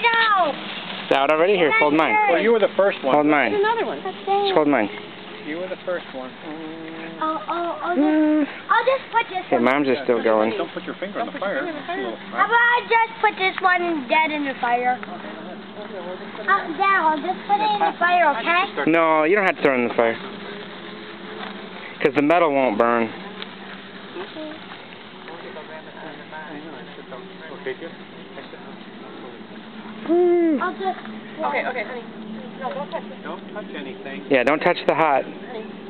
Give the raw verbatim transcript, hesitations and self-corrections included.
go! It's out already? Here, hold mine. Well, you were the first one. Hold mine. There's another one. Just hold mine. You were the first one. Oh, oh, I'll just, I'll just put this Okay, one. Mom's is still going. Don't put your finger on the fire. How about I just put this one dead in the fire? Uh, Dad, I'll just put it in the fire, okay? No, you don't have to throw it in the fire. Because the metal won't burn. I'll just... Okay, okay, honey. No, don't touch it. Don't touch anything. Yeah, don't touch the hot. Honey.